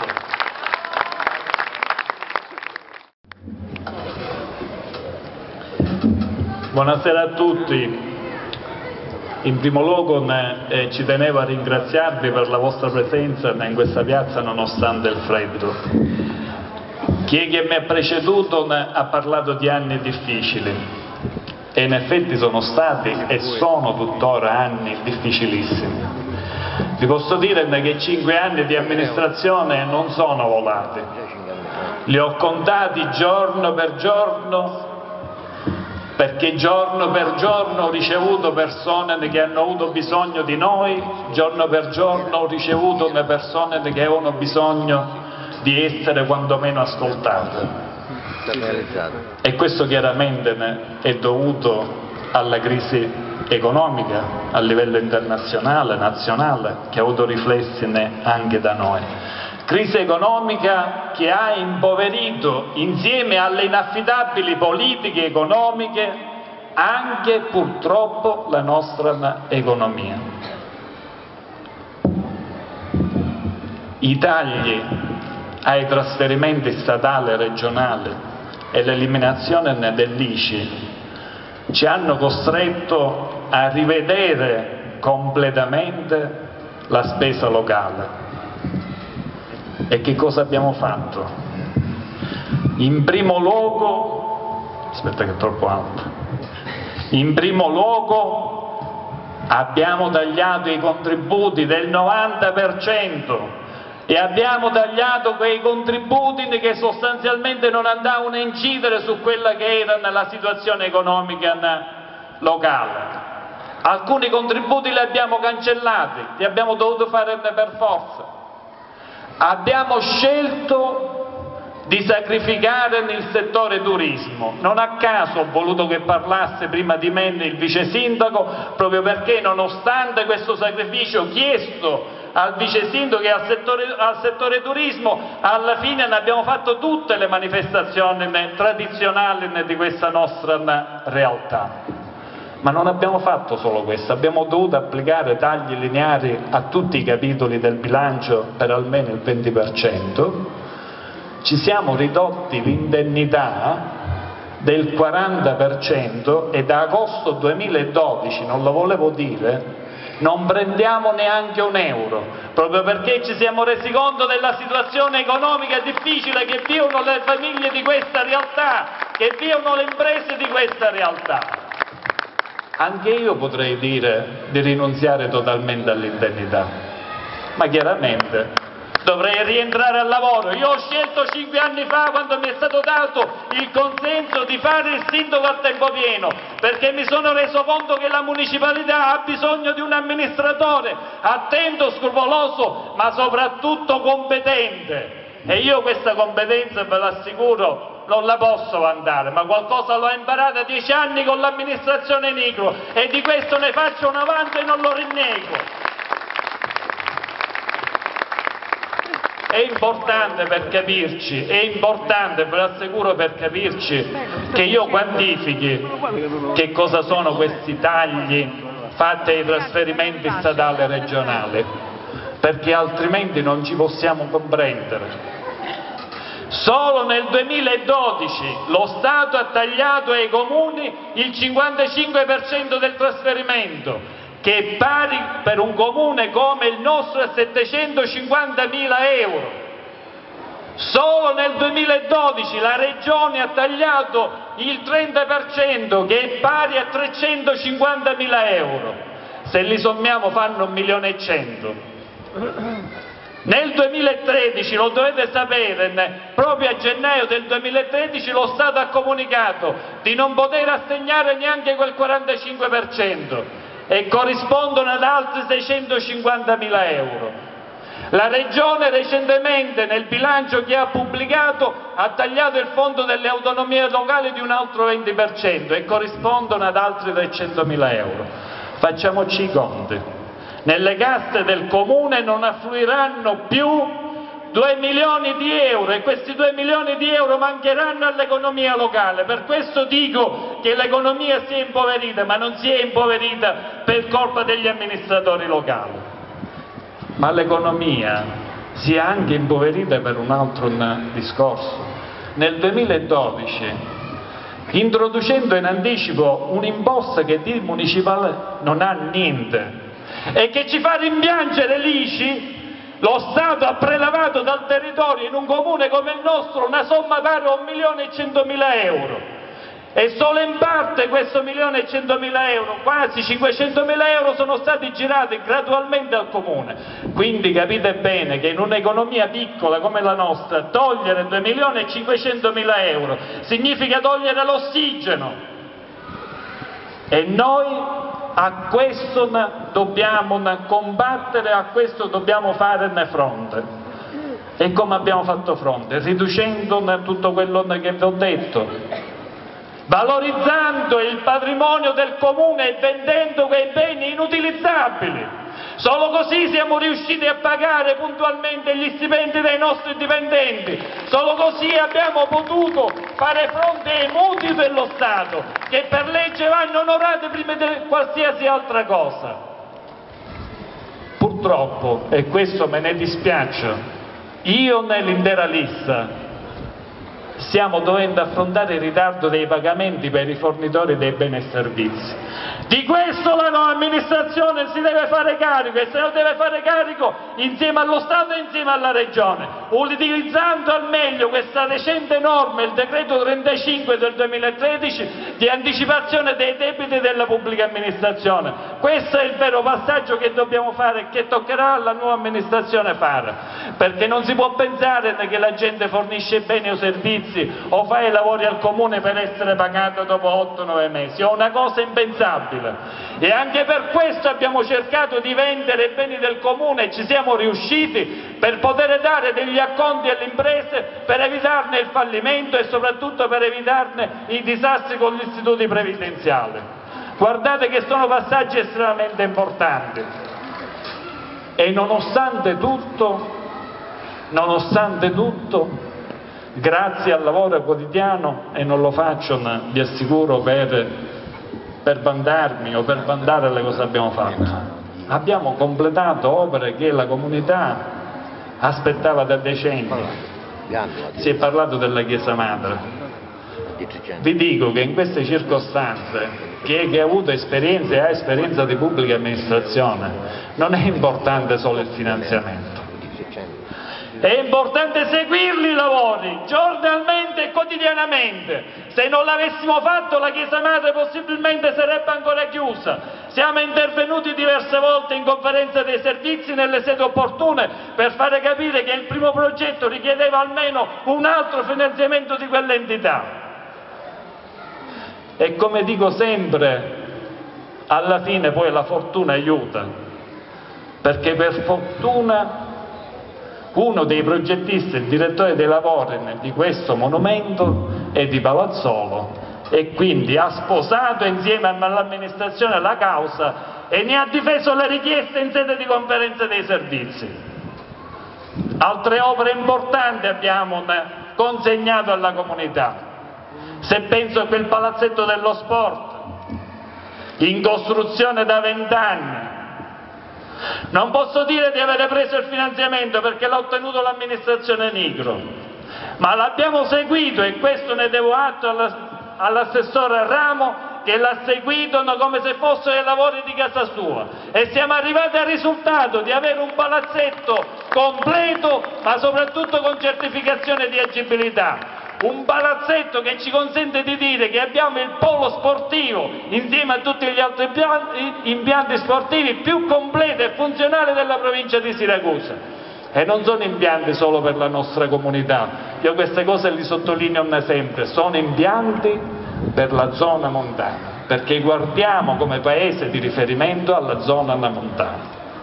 E: Buonasera a tutti. In primo luogo eh, ci tenevo a ringraziarvi per la vostra presenza in questa piazza nonostante il freddo. Chi che mi ha preceduto ha parlato di anni difficili e in effetti sono stati e sono tuttora anni difficilissimi. Vi posso dire che cinque anni di amministrazione non sono volati, li ho contati giorno per giorno, perché giorno per giorno ho ricevuto persone che hanno avuto bisogno di noi, giorno per giorno ho ricevuto le persone che avevano bisogno di essere quantomeno ascoltate. E questo chiaramente è dovuto alla crisi economica a livello internazionale, nazionale, che ha avuto riflessi anche da noi. Crisi economica che ha impoverito, insieme alle inaffidabili politiche economiche, anche purtroppo la nostra economia. I tagli ai trasferimenti statali e regionali e l'eliminazione dell'I C I ci hanno costretto a rivedere completamente la spesa locale. E che cosa abbiamo fatto? In primo luogo, aspetta che è troppo alto, in primo luogo abbiamo tagliato i contributi del novanta per cento e abbiamo tagliato quei contributi che sostanzialmente non andavano a incidere su quella che era la situazione economica locale. Alcuni contributi li abbiamo cancellati, li abbiamo dovuto fare per forza. Abbiamo scelto di sacrificare il settore turismo. Non a caso ho voluto che parlasse prima di me il vice sindaco, proprio perché nonostante questo sacrificio chiesto al vice sindaco e al settore, al settore turismo, alla fine ne abbiamo fatto tutte le manifestazioni tradizionali di questa nostra realtà. Ma non abbiamo fatto solo questo, abbiamo dovuto applicare tagli lineari a tutti i capitoli del bilancio per almeno il venti per cento, ci siamo ridotti l'indennità del quaranta per cento e da agosto duemiladodici, non lo volevo dire, non prendiamo neanche un euro, proprio perché ci siamo resi conto della situazione economica difficile che vivono le famiglie di questa realtà, che vivono le imprese di questa realtà. Anche io potrei dire di rinunziare totalmente all'indennità, ma chiaramente dovrei rientrare al lavoro. Io ho scelto cinque anni fa, quando mi è stato dato il consenso, di fare il sindaco a tempo pieno, perché mi sono reso conto che la municipalità ha bisogno di un amministratore attento, scrupoloso, ma soprattutto competente. E io questa competenza, ve l'assicuro, non la posso vantare, ma qualcosa l'ho imparata a dieci anni con l'amministrazione Nigro e di questo ne faccio un vanto e non lo rinnego. È importante per capirci, è importante, ve l'assicuro, per capirci, che io quantifichi che cosa sono questi tagli fatti ai trasferimenti statali e regionali, perché altrimenti non ci possiamo comprendere. Solo nel duemiladodici lo Stato ha tagliato ai comuni il cinquantacinque per cento del trasferimento, che è pari per un comune come il nostro a settecentocinquantamila euro. Solo nel duemiladodici la Regione ha tagliato il trenta per cento, che è pari a trecentocinquantamila euro. Se li sommiamo fanno un milione e cento. Nel duemilatredici, lo dovete sapere, proprio a gennaio del duemilatredici lo Stato ha comunicato di non poter assegnare neanche quel quarantacinque per cento e corrispondono ad altri seicentocinquantamila euro. La Regione recentemente nel bilancio che ha pubblicato ha tagliato il fondo delle autonomie locali di un altro venti per cento e corrispondono ad altri trecentomila euro. Facciamoci i conti. Nelle casse del comune non affluiranno più due milioni di euro e questi due milioni di euro mancheranno all'economia locale. Per questo dico che l'economia si è impoverita, ma non si è impoverita per colpa degli amministratori locali. Ma l'economia si è anche impoverita per un altro discorso. Nel duemiladodici, introducendo in anticipo un'imposta che di municipale non ha niente, e che ci fa rimpiangere l'I C I, lo Stato ha prelevato dal territorio in un comune come il nostro una somma pari a un milione e centomila euro. E solo in parte questo milione e centomila euro, quasi cinquecentomila euro, sono stati girati gradualmente al comune. Quindi capite bene che in un'economia piccola come la nostra togliere due milioni e cinquecentomila euro significa togliere l'ossigeno. E noi a questo dobbiamo combattere, a questo dobbiamo fare fronte. E come abbiamo fatto fronte? Riducendo tutto quello che vi ho detto, valorizzando il patrimonio del comune e vendendo quei beni inutilizzabili. Solo così siamo riusciti a pagare puntualmente gli stipendi dei nostri dipendenti, solo così abbiamo potuto fare fronte ai mutui dello Stato, che per legge vanno onorati prima di qualsiasi altra cosa. Purtroppo, e questo me ne dispiace, io nell'intera lista stiamo dovendo affrontare il ritardo dei pagamenti per i fornitori dei beni e servizi. Di questo la nuova amministrazione si deve fare carico, e se lo deve fare carico insieme allo Stato e insieme alla Regione, utilizzando al meglio questa recente norma, il decreto trentacinque del duemilatredici, di anticipazione dei debiti della pubblica amministrazione. Questo è il vero passaggio che dobbiamo fare e che toccherà alla nuova amministrazione fare, perché non si può pensare che la gente fornisce beni o servizi o fa i lavori al comune per essere pagato dopo otto nove mesi, è una cosa impensabile. E anche per questo abbiamo cercato di vendere i beni del comune e ci siamo riusciti, per poter dare degli acconti alle imprese, per evitarne il fallimento e soprattutto per evitarne i disastri con gli istituti previdenziali. Guardate che sono passaggi estremamente importanti. E nonostante tutto, nonostante tutto, grazie al lavoro quotidiano, e non lo faccio, ma vi assicuro, per, per vantarmi o per vantare le cose che abbiamo fatto, abbiamo completato opere che la comunità aspettava da decenni. Si è parlato della Chiesa Madre. Vi dico che in queste circostanze, chi è che ha avuto esperienza e ha esperienza di pubblica amministrazione, non è importante solo il finanziamento. È importante seguirli i lavori, giornalmente e quotidianamente. Se non l'avessimo fatto, la Chiesa Madre possibilmente sarebbe ancora chiusa. Siamo intervenuti diverse volte in conferenza dei servizi nelle sedi opportune per fare capire che il primo progetto richiedeva almeno un altro finanziamento di quell'entità. E come dico sempre, alla fine poi la fortuna aiuta, perché per fortuna uno dei progettisti, il direttore dei lavori di questo monumento è di Palazzolo, e quindi ha sposato insieme all'amministrazione la causa e ne ha difeso le richieste in sede di conferenza dei servizi. Altre opere importanti abbiamo consegnato alla comunità. Se penso a quel palazzetto dello sport, in costruzione da vent'anni, non posso dire di avere preso il finanziamento perché l'ha ottenuto l'amministrazione Nigro, ma l'abbiamo seguito, e questo ne devo atto all'assessore Ramo, che l'ha seguito come se fossero i lavori di casa sua, e siamo arrivati al risultato di avere un palazzetto completo, ma soprattutto con certificazione di agibilità. Un palazzetto che ci consente di dire che abbiamo il polo sportivo, insieme a tutti gli altri impianti, impianti sportivi, più completo e funzionale della provincia di Siracusa. E non sono impianti solo per la nostra comunità, io queste cose li sottolineo sempre, sono impianti per la zona montana, perché guardiamo come paese di riferimento alla zona montana.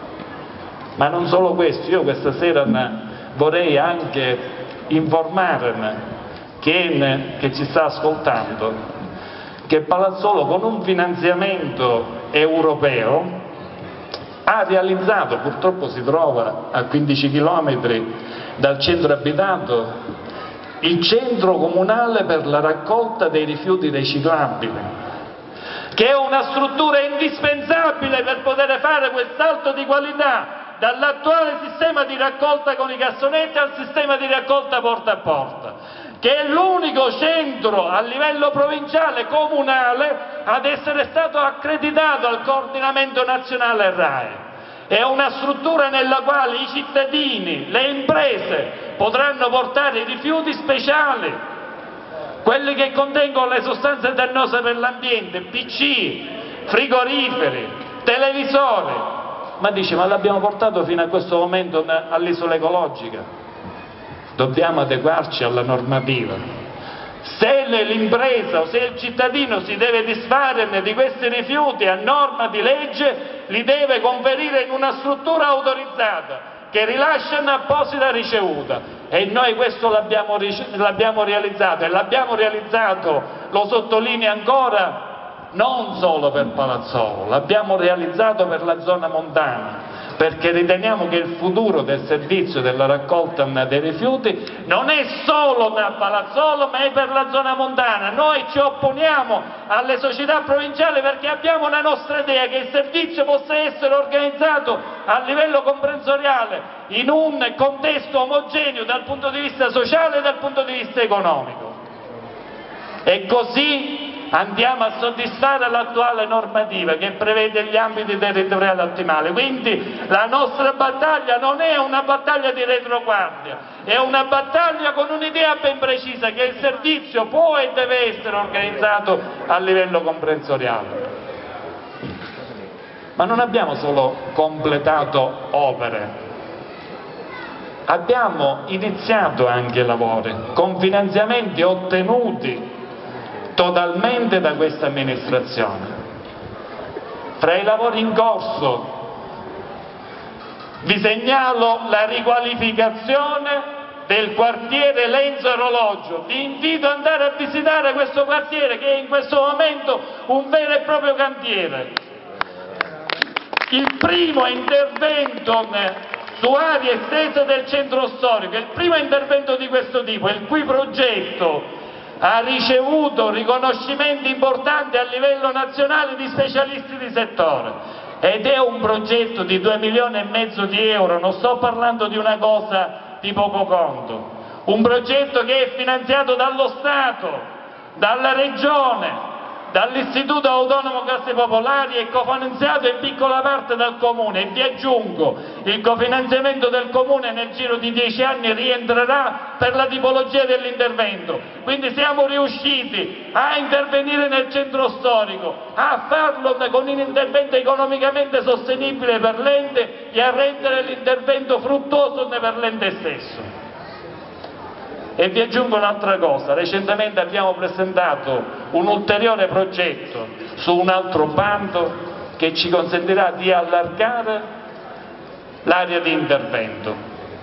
E: Ma non solo questo, io questa sera vorrei anche informare Chi, che ci sta ascoltando, che Palazzolo con un finanziamento europeo ha realizzato, purtroppo si trova a quindici chilometri dal centro abitato, il centro comunale per la raccolta dei rifiuti riciclabili, che è una struttura indispensabile per poter fare quel salto di qualità dall'attuale sistema di raccolta con i cassonetti al sistema di raccolta porta a porta, che è l'unico centro a livello provinciale comunale ad essere stato accreditato al coordinamento nazionale R A E. è una struttura nella quale i cittadini, le imprese potranno portare i rifiuti speciali, quelli che contengono le sostanze dannose per l'ambiente, P C, frigoriferi, televisori. Ma dice, ma l'abbiamo portato fino a questo momento all'isola ecologica, dobbiamo adeguarci alla normativa. Se l'impresa o se il cittadino si deve disfare di questi rifiuti a norma di legge, li deve conferire in una struttura autorizzata che rilascia un'apposita ricevuta, e noi questo l'abbiamo realizzato, e l'abbiamo realizzato, lo sottolineo ancora, non solo per Palazzolo, l'abbiamo realizzato per la zona montana, perché riteniamo che il futuro del servizio della raccolta dei rifiuti non è solo a Palazzolo, ma è per la zona montana. Noi ci opponiamo alle società provinciali perché abbiamo la nostra idea che il servizio possa essere organizzato a livello comprensoriale in un contesto omogeneo dal punto di vista sociale e dal punto di vista economico, e così andiamo a soddisfare l'attuale normativa che prevede gli ambiti territoriali ottimali. Quindi la nostra battaglia non è una battaglia di retroguardia, è una battaglia con un'idea ben precisa, che il servizio può e deve essere organizzato a livello comprensoriale. Ma non abbiamo solo completato opere, abbiamo iniziato anche lavori con finanziamenti ottenuti totalmente da questa amministrazione. Fra i lavori in corso vi segnalo la riqualificazione del quartiere Lenzo Orologio. Vi invito ad andare a visitare questo quartiere, che è in questo momento un vero e proprio cantiere. Il primo intervento su aree estese del centro storico, il primo intervento di questo tipo, il cui progetto ha ricevuto riconoscimenti importanti a livello nazionale di specialisti di settore, ed è un progetto di due milioni e mezzo di euro, non sto parlando di una cosa di poco conto, un progetto che è finanziato dallo Stato, dalla Regione, dall'Istituto Autonomo Casse Popolari e cofinanziato in piccola parte dal Comune. E vi aggiungo, il cofinanziamento del Comune nel giro di dieci anni rientrerà per la tipologia dell'intervento. Quindi siamo riusciti a intervenire nel centro storico, a farlo con un intervento economicamente sostenibile per l'ente e a rendere l'intervento fruttuoso per l'ente stesso. E vi aggiungo un'altra cosa, recentemente abbiamo presentato un ulteriore progetto su un altro bando che ci consentirà di allargare l'area di intervento.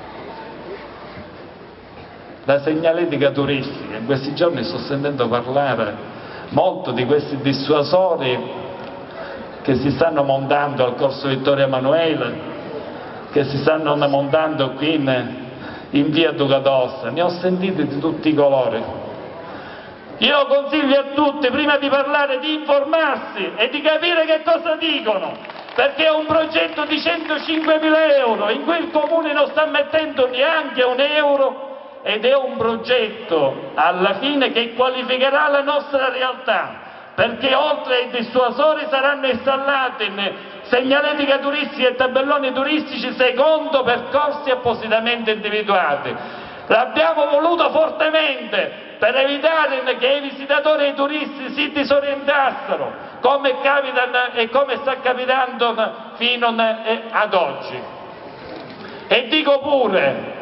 E: La segnaletica turistica, in questi giorni sto sentendo parlare molto di questi dissuasori che si stanno montando al Corso Vittorio Emanuele, che si stanno montando qui in in via Duca d'Aosta, ne ho sentiti di tutti i colori. Io consiglio a tutti, prima di parlare, di informarsi e di capire che cosa dicono, perché è un progetto di centocinquemila euro in cui il Comune non sta mettendo neanche un euro, ed è un progetto alla fine che qualificherà la nostra realtà, perché oltre ai dissuasori saranno installati segnaletica turistica e tabelloni turistici secondo percorsi appositamente individuati. L'abbiamo voluto fortemente per evitare che i visitatori e i turisti si disorientassero, come capita e come sta capitando fino ad oggi. E dico pure,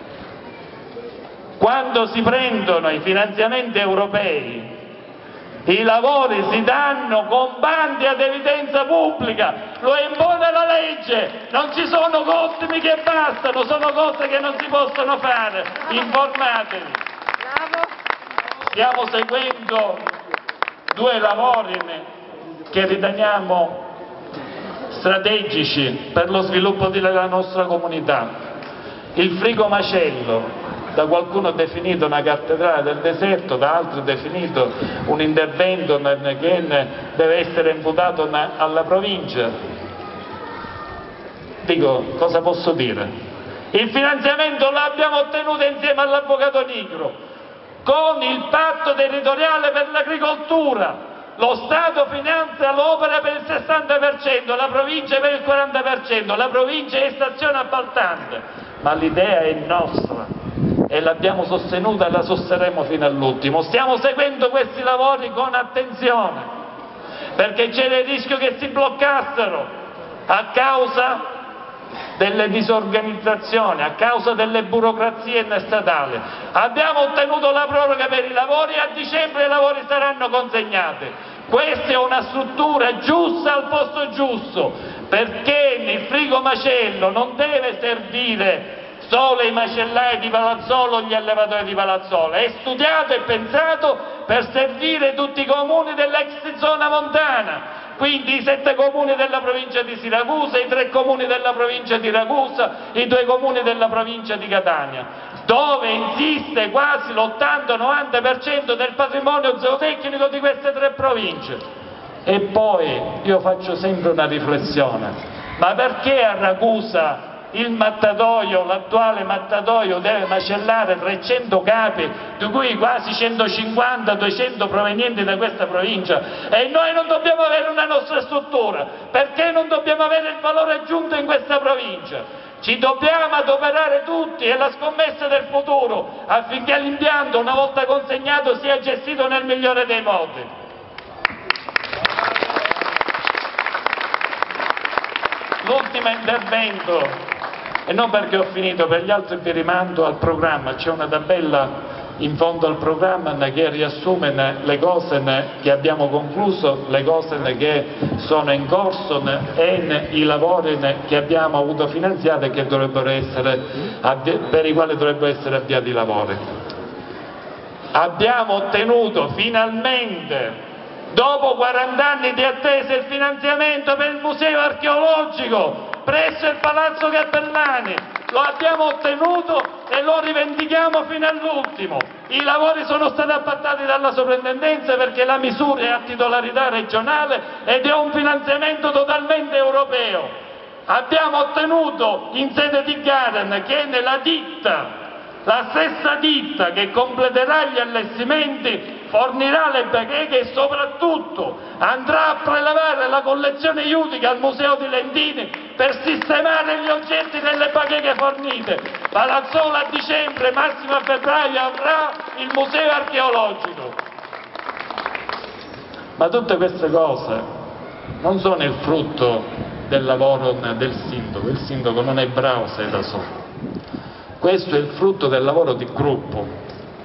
E: quando si prendono i finanziamenti europei, i lavori si danno con bandi ad evidenza pubblica, lo impone la legge, non ci sono costi che bastano, sono cose che non si possono fare, informatevi. Stiamo seguendo due lavori che riteniamo strategici per lo sviluppo della nostra comunità. Il frigo macello, da qualcuno definito una cattedrale del deserto, da altri definito un intervento che deve essere imputato alla provincia. Dico, cosa posso dire? Il finanziamento l'abbiamo ottenuto insieme all'avvocato Nigro, con il patto territoriale per l'agricoltura, lo Stato finanzia l'opera per il sessanta per cento, la provincia per il quaranta per cento, la provincia è stazione appaltante, ma l'idea è nostra e l'abbiamo sostenuta e la sosterremo fino all'ultimo. Stiamo seguendo questi lavori con attenzione, perché c'era il rischio che si bloccassero a causa delle disorganizzazioni, a causa delle burocrazie statali. Abbiamo ottenuto la proroga per i lavori e a dicembre i lavori saranno consegnati. Questa è una struttura giusta al posto giusto, perché il frigo macello non deve servire solo i macellai di Palazzolo o gli allevatori di Palazzolo, è studiato e pensato per servire tutti i comuni dell'ex zona montana, quindi i sette comuni della provincia di Siracusa, i tre comuni della provincia di Ragusa, i due comuni della provincia di Catania, dove insiste quasi l'ottanta novanta per cento del patrimonio zootecnico di queste tre province. E poi io faccio sempre una riflessione: ma perché a Ragusa il mattatoio, l'attuale mattatoio, deve macellare trecento capi, di cui quasi centocinquanta duecento provenienti da questa provincia, e noi non dobbiamo avere una nostra struttura? Perché non dobbiamo avere il valore aggiunto in questa provincia? Ci dobbiamo adoperare tutti, è la scommessa del futuro, affinché l'impianto, una volta consegnato, sia gestito nel migliore dei modi. L'ultimo intervento, e non perché ho finito, per gli altri vi rimando al programma, c'è una tabella in fondo al programma che riassume le cose che abbiamo concluso, le cose che sono in corso e i lavori che abbiamo avuto finanziati e che dovrebbero essere, per i quali dovrebbero essere avviati i lavori. Abbiamo ottenuto finalmente, dopo quaranta anni di attesa, il finanziamento per il museo archeologico presso il Palazzo Cappellani. Lo abbiamo ottenuto e lo rivendichiamo fino all'ultimo. I lavori sono stati appaltati dalla soprintendenza perché la misura è a titolarità regionale ed è un finanziamento totalmente europeo. Abbiamo ottenuto in sede di gara che nella ditta, la stessa ditta che completerà gli allestimenti, fornirà le bacheche e soprattutto andrà a prelevare la collezione iudica al Museo di Lentini per sistemare gli oggetti delle bacheche fornite. Palazzolo a dicembre, massimo a febbraio avrà il museo archeologico. Ma tutte queste cose non sono il frutto del lavoro del sindaco, il sindaco non è bravo se è da solo. Questo è il frutto del lavoro di gruppo.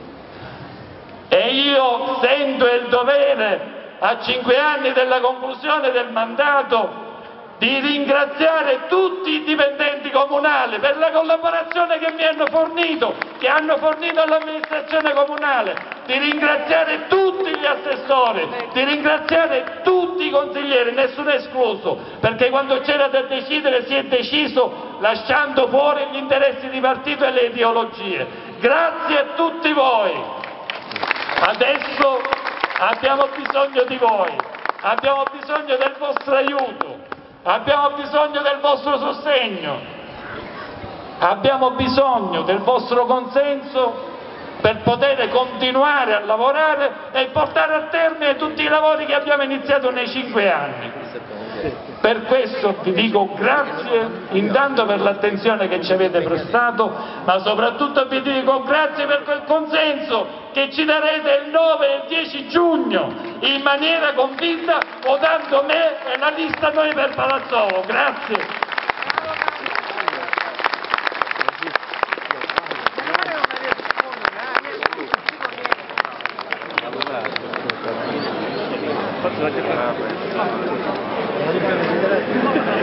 E: E io sento il dovere, a cinque anni dalla conclusione del mandato, di ringraziare tutti i dipendenti comunali per la collaborazione che mi hanno fornito, che hanno fornito all'amministrazione comunale, di ringraziare tutti gli assessori, di ringraziare tutti i consiglieri, nessuno escluso, perché quando c'era da decidere si è deciso lasciando fuori gli interessi di partito e le ideologie. Grazie a tutti voi. Adesso abbiamo bisogno di voi, abbiamo bisogno del vostro aiuto, abbiamo bisogno del vostro sostegno, abbiamo bisogno del vostro consenso per poter continuare a lavorare e portare a termine tutti i lavori che abbiamo iniziato nei cinque anni. Per questo vi dico grazie intanto per l'attenzione che ci avete prestato, ma soprattutto vi dico grazie per quel consenso che ci darete il nove e il dieci giugno in maniera convinta, votando me e la lista Noi per Palazzolo. Grazie.
C: Forse